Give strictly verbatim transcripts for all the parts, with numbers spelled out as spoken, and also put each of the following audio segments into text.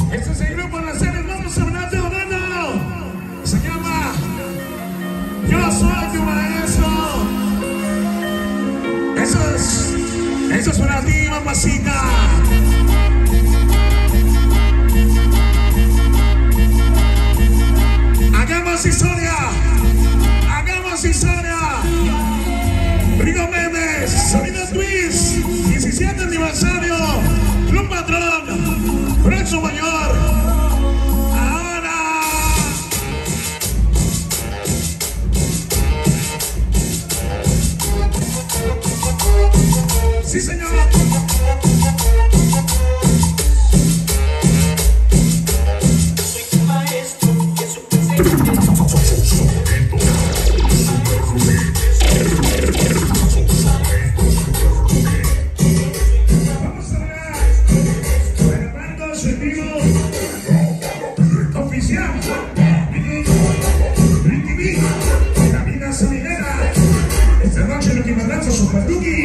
Este es el grupo Nazares, vamos a hablar de Orlando. Se llama Yo Soy Tu Maestro. Eso es, eso es para ti, mamacita. Hagamos historia, hagamos historia. Rigo Méndez, Sonido Twist, diecisiete aniversario, Club Patrón, Brazo Mayor. Ahora. Sí, señor. Esta noche lo que me lanza Super Duki.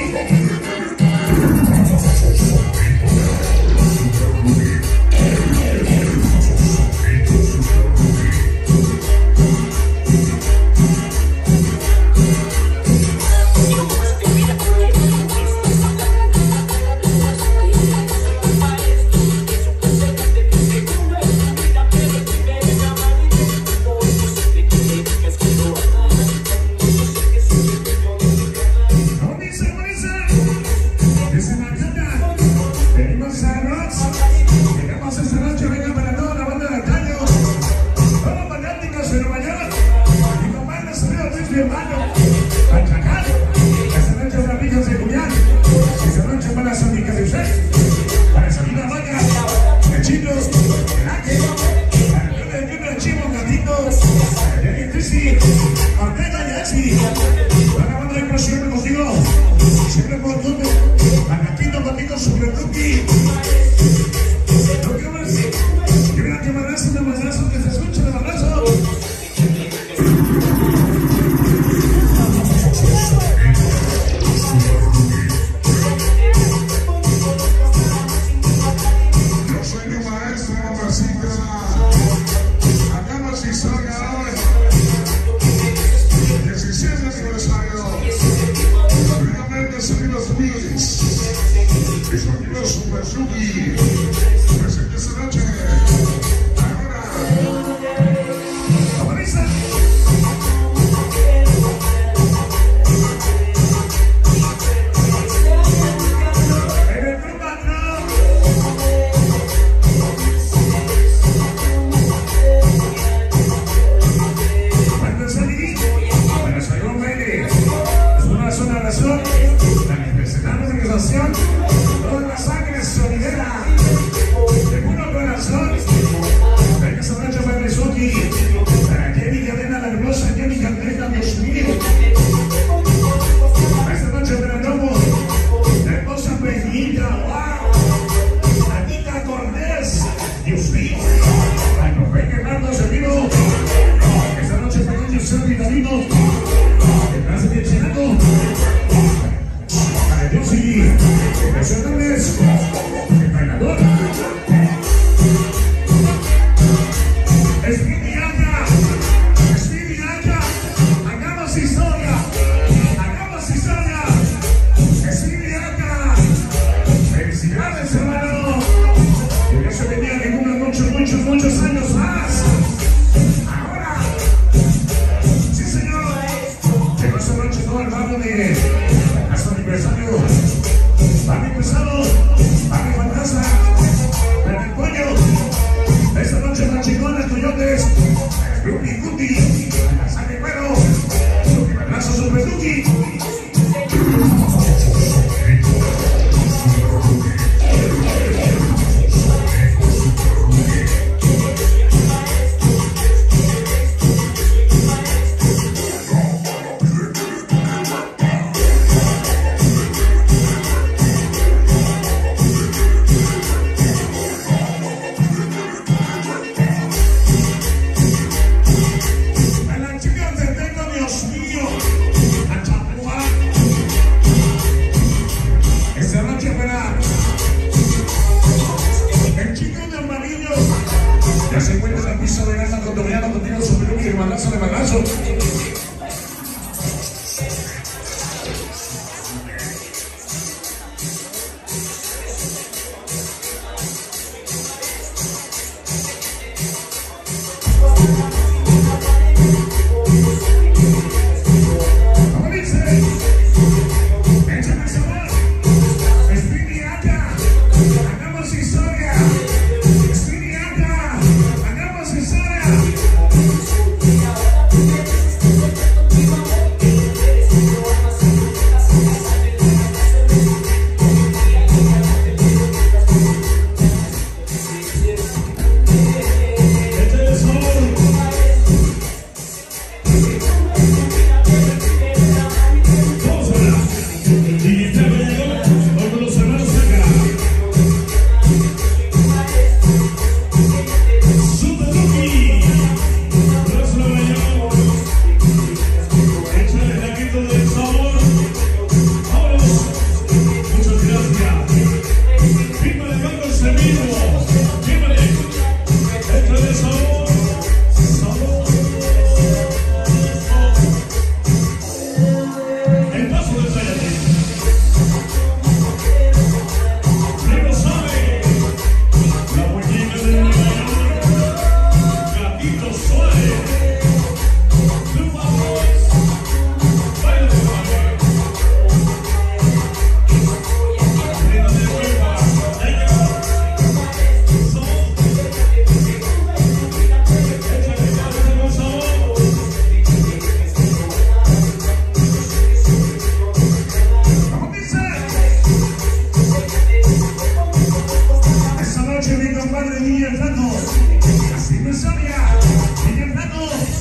Siempre por donde, Anatito contigo, Super Duki. No quiero más. Quiero que madrazo de madrazo, que se escuche de madrazo. Yo soy tu maestro, mamacita. Hagamos historia hoy. diecisiete aniversario. Sonidos Twist y sonido Super Duki. Presente esta noche. Ahora. ¡Avanza! En el Club Patrón. Cuando salí, cuando salió Méndez, es una sola razón. La organización, toda la sangre sonidera, de puro corazón. Venga esta noche para Rizuki, para Jenny Cadena, la hermosa Jenny Candela, Dios mío. Esta noche para Lobo, la hermosa Peñita, wow. Anita Cortés, Dios mío. Ay, no, venga Hernando Servino. Esta noche para Giselle Vitalino, detrás de Chinando. Sí, impresionantes, el bailador. Espiriaca, Espiriaca, hagamos historia, hagamos historia. Espiriaca, felicidades hermano. Que Dios se bendiga que cumplan muchos, muchos, muchos años más. Ahora, sí señor. Padre Niño Fernando, así me sabía, Niño Fernando.